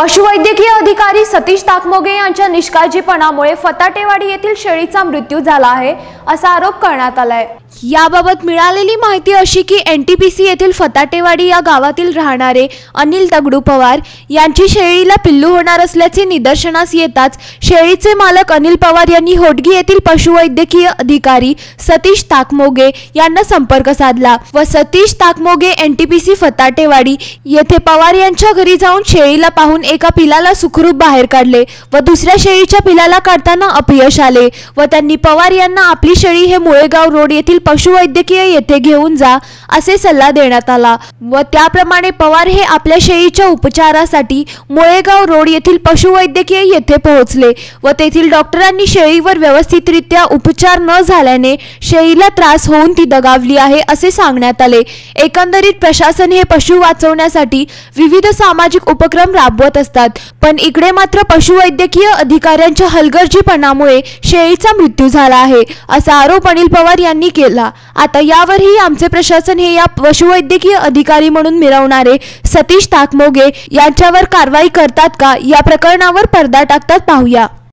पशुवैद्यकीय अधिकारी सतीश ताकमोगे यांच्या निष्काळजीपणामुळे फताटेवाडी येथील शेळीचा मृत्यू झाला आहे असा आरोप करण्यात आलाय। याबाबत मिळालेली माहिती अशी की एनटीपीसी येथील फताटेवाडी या गावातील राहणारे अनिल दगडू पवार यांची शेळीला पिल्लू होणार असल्याचे निदर्शनास येताच शेळीचे मालक अनिल पवार यांनी होटगी येथील पशुवैद्यकीय अधिकारी सतीश ताकमोगे यांना संपर्क साधला व सतीश ताकमोगे एनटीपीसी फताटेवाडी येथे पवार यांच्या घरी जाऊन शेळीला पाहून एका पिलाला सुखरूप बाहेर काढले व दुसऱ्या शेळीच्या पिलाला काढताना अपयश आले व त्यांनी पवार यांना आपली शेळी हे मुळेगाव रोड येथील पशुवैद्यकीय येथे घेऊन जा असे सल्ला देण्यात आला व त्याप्रमाणे पवार हे आपल्या शेळीच्या उपचारासाठी मुळेगाव रोड येथील पशुवैद्यकीय येथे पोहोचले व तेथील डॉक्टरांनी शेळीवर व्यवस्थितरित्या उपचार न झाल्याने शेळीला त्रास होऊन ती दगावली आहे असे सांगण्यात आले। एकंदरीत प्रशासन हे पशु वाचवण्यासाठी विविध सामाजिक उपक्रम राबवत असतात, पण इकडे मात्र पशुवैद्यकीय अधिकाऱ्यांच्या हलगर्जीपणामुळे शेळीचा मृत्यू झाला आहे असा आरोप अनिल पवार यांनी केला। आता यावरही आमचे प्रशासन हे या पशुवैद्यकीय अधिकारी म्हणून मिरवणारे सतीश ताकमोगे यांच्यावर कारवाई करतात का या प्रकरणावर पडदा टाकतात पाहूया।